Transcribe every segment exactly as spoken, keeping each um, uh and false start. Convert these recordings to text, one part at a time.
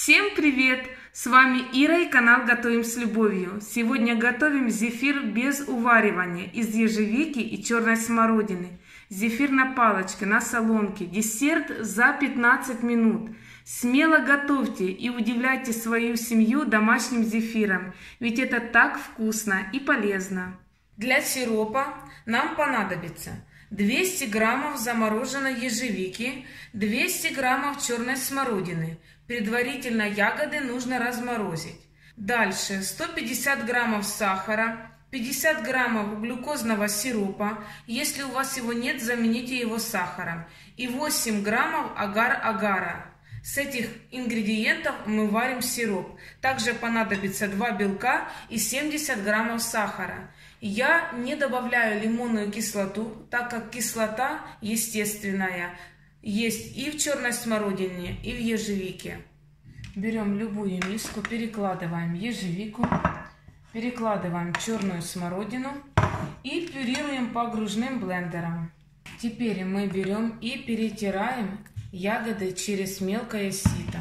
Всем привет! С вами Ира и канал Готовим с любовью. Сегодня готовим зефир без уваривания из ежевики и черной смородины. Зефир на палочке, на соломке. Десерт за пятнадцать минут. Смело готовьте и удивляйте свою семью домашним зефиром, ведь это так вкусно и полезно. Для сиропа нам понадобится двести граммов замороженной ежевики, двести граммов черной смородины. Предварительно ягоды нужно разморозить. Дальше сто пятьдесят граммов сахара, пятьдесят граммов глюкозного сиропа. Если у вас его нет, замените его сахаром. И восемь граммов агар-агара. С этих ингредиентов мы варим сироп. Также понадобится два белка и семьдесят граммов сахара. Я не добавляю лимонную кислоту, так как кислота естественная есть и в черной смородине, и в ежевике. Берем любую миску, перекладываем ежевику, перекладываем черную смородину и пюрируем по окружным блендерам. Теперь мы берем и перетираем ягоды через мелкое сито,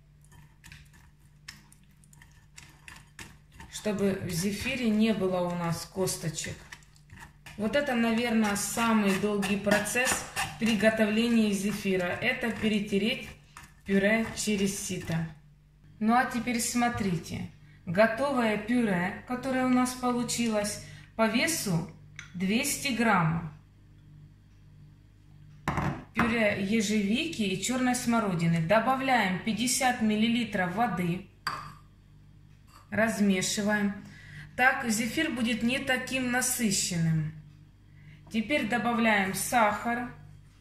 чтобы в зефире не было у нас косточек. Вот это, наверное, самый долгий процесс приготовления зефира. Это перетереть пюре через сито. Ну а теперь смотрите. Готовое пюре, которое у нас получилось, по весу двести граммов. Пюре ежевики и черной смородины. Добавляем пятьдесят миллилитров воды. Размешиваем. Так зефир будет не таким насыщенным. Теперь добавляем сахар.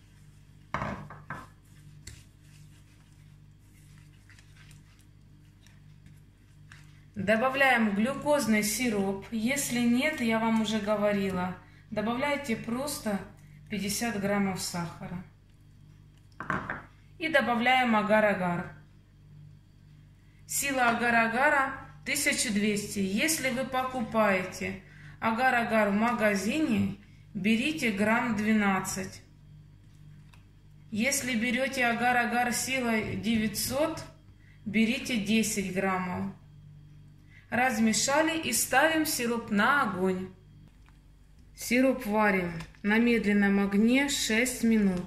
Добавляем глюкозный сироп. Если нет, я вам уже говорила, добавляйте просто пятьдесят граммов сахара. И добавляем агар-агар. Сила агар-агара тысяча двести. Если вы покупаете агар-агар в магазине, берите грамм двенадцать. Если берете агар-агар силой девятьсот, берите десять граммов. Размешали и ставим сироп на огонь. Сироп варим на медленном огне шесть минут.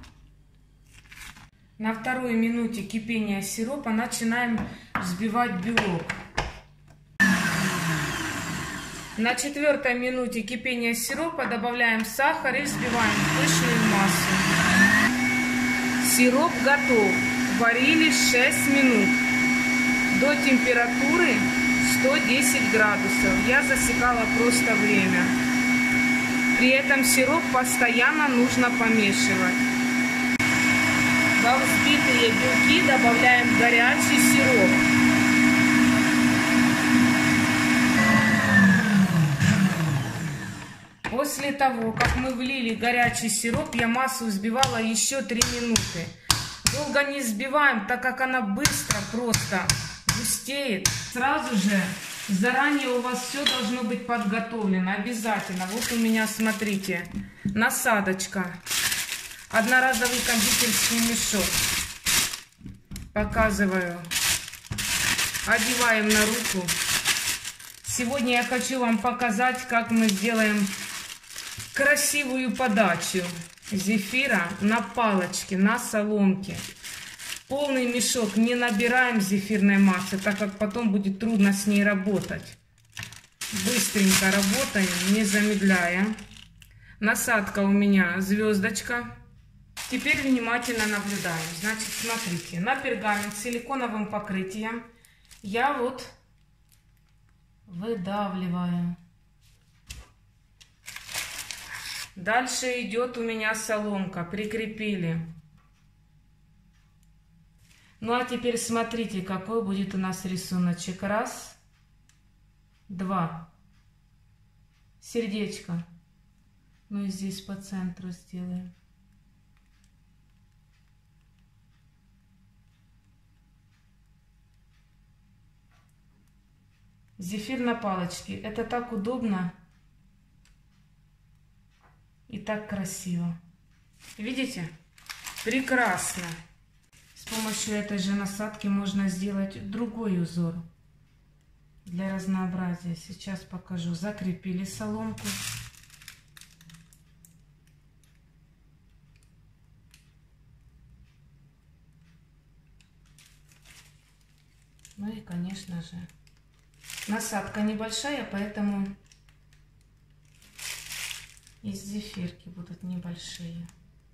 На второй минуте кипения сиропа начинаем взбивать белок. На четвертой минуте кипения сиропа добавляем сахар и взбиваем пышную массу. Сироп готов. Варили шесть минут до температуры сто десять градусов. Я засекала просто время. При этом сироп постоянно нужно помешивать. Во взбитые белки добавляем горячий сироп. После того, как мы влили горячий сироп, я массу взбивала еще три минуты. Долго не взбиваем, так как она быстро просто густеет. Сразу же, заранее у вас все должно быть подготовлено, обязательно. Вот у меня, смотрите, насадочка. Одноразовый кондитерский мешок. Показываю. Одеваем на руку. Сегодня я хочу вам показать, как мы сделаем красивую подачу зефира на палочке, на соломке. Полный мешок не набираем зефирной массы, так как потом будет трудно с ней работать. Быстренько работаем, не замедляя. Насадка у меня звездочка. Теперь внимательно наблюдаем. Значит, смотрите, на пергамент с силиконовым покрытием я вот выдавливаю. Дальше идет у меня соломка. Прикрепили. Ну а теперь смотрите, какой будет у нас рисуночек. Раз, два. Сердечко. Ну и здесь по центру сделаем. Зефир на палочке. Это так удобно. И так красиво. Видите? Прекрасно. С помощью этой же насадки можно сделать другой узор для разнообразия. Сейчас покажу. Закрепили соломку. Ну и, конечно же, насадка небольшая, поэтому из зефирки будут небольшие.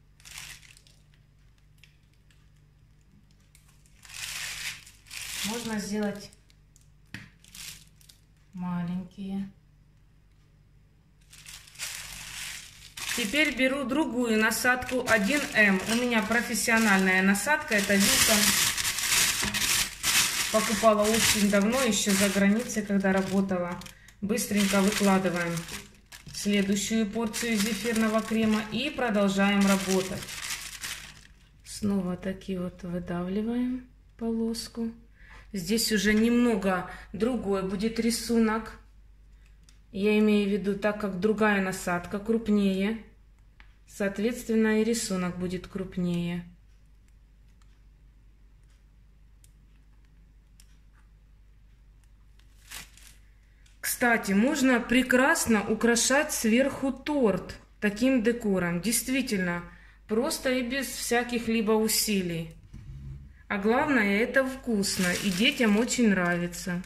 Можно сделать маленькие. Теперь беру другую насадку один эм. У меня профессиональная насадка. Это вилка. Покупала очень давно, еще за границей, когда работала. Быстренько выкладываем следующую порцию зефирного крема и продолжаем работать. Снова таки вот выдавливаем полоску. Здесь уже немного другой будет рисунок. Я имею в виду, так как другая насадка крупнее, соответственно и рисунок будет крупнее. Кстати, можно прекрасно украшать сверху торт таким декором. Действительно, просто и без всяких либо усилий. А главное, это вкусно и детям очень нравится.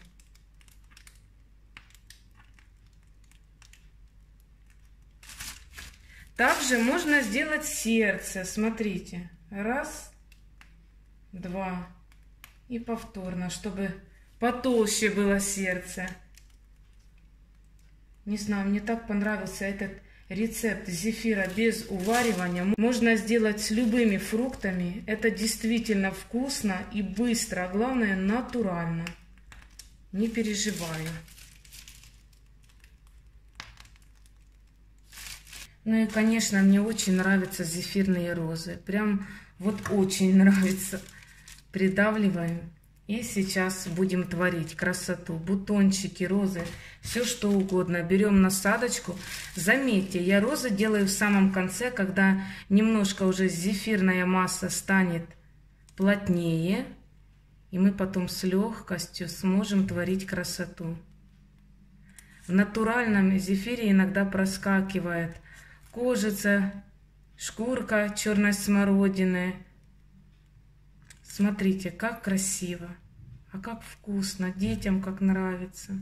Также можно сделать сердце. Смотрите. Раз, два. И повторно, чтобы потолще было сердце. Не знаю, мне так понравился этот рецепт зефира без уваривания. Можно сделать с любыми фруктами. Это действительно вкусно и быстро. А главное, натурально. Не переживаю. Ну и, конечно, мне очень нравятся зефирные розы. Прям вот очень нравится. Придавливаем. И сейчас будем творить красоту. Бутончики, розы, все что угодно. Берем насадочку. Заметьте, я розы делаю в самом конце, когда немножко уже зефирная масса станет плотнее. И мы потом с легкостью сможем творить красоту. В натуральном зефире иногда проскакивает кожица, шкурка черной смородины. Смотрите, как красиво, а как вкусно, детям как нравится.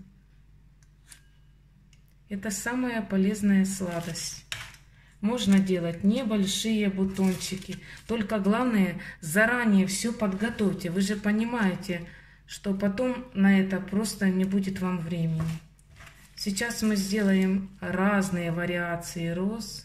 Это самая полезная сладость. Можно делать небольшие бутончики, только главное заранее все подготовьте. Вы же понимаете, что потом на это просто не будет вам времени. Сейчас мы сделаем разные вариации роз.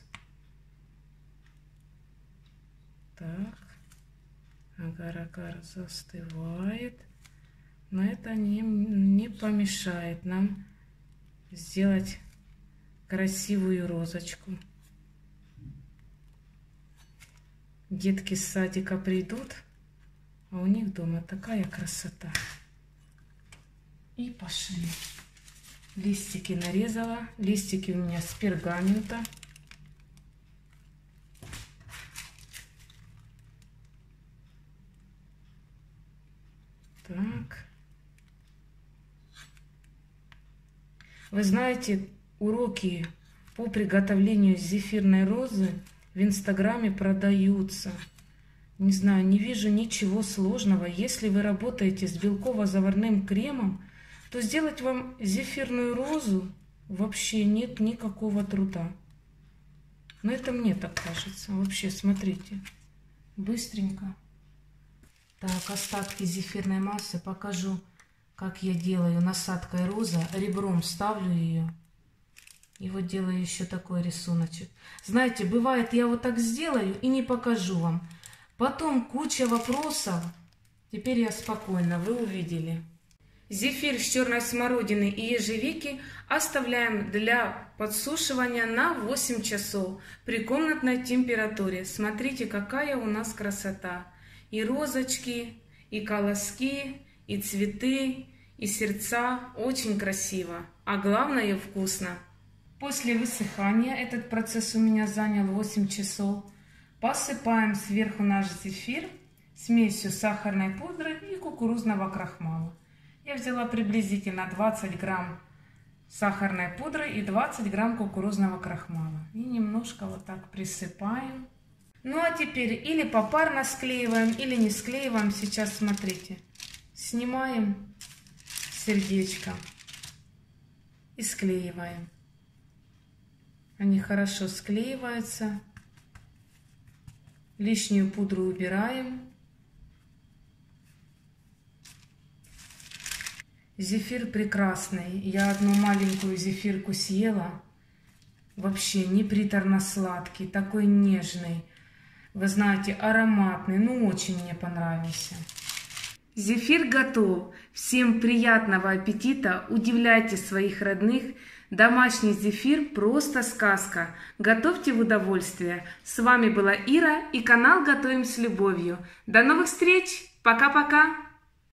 Так. Агар-агар застывает, но это не, не помешает нам сделать красивую розочку. Детки с садика придут, а у них дома такая красота. И пошли. Листики нарезала. Листики у меня с пергамента. Так. Вы знаете, уроки по приготовлению зефирной розы в Инстаграме продаются. Не знаю, не вижу ничего сложного. Если вы работаете с белково-заварным кремом, то сделать вам зефирную розу вообще нет никакого труда. Но это мне так кажется. Вообще, смотрите, быстренько. Так, остатки зефирной массы покажу, как я делаю насадкой роза. Ребром ставлю ее. И вот делаю еще такой рисуночек. Знаете, бывает, я вот так сделаю и не покажу вам. Потом куча вопросов. Теперь я спокойно, вы увидели. Зефир с черной смородины и ежевики оставляем для подсушивания на восемь часов при комнатной температуре. Смотрите, какая у нас красота. И розочки, и колоски, и цветы, и сердца. Очень красиво. А главное, вкусно. После высыхания, этот процесс у меня занял восемь часов, посыпаем сверху наш зефир смесью сахарной пудры и кукурузного крахмала. Я взяла приблизительно двадцать грамм сахарной пудры и двадцать грамм кукурузного крахмала. И немножко вот так присыпаем. Ну а теперь или попарно склеиваем, или не склеиваем. Сейчас смотрите. Снимаем сердечко и склеиваем. Они хорошо склеиваются. Лишнюю пудру убираем. Зефир прекрасный. Я одну маленькую зефирку съела. Вообще не приторно-сладкий, такой нежный. Вы знаете, ароматный. Ну, очень мне понравился. Зефир готов. Всем приятного аппетита. Удивляйте своих родных. Домашний зефир просто сказка. Готовьте в удовольствие. С вами была Ира и канал Готовим с любовью. До новых встреч. Пока-пока.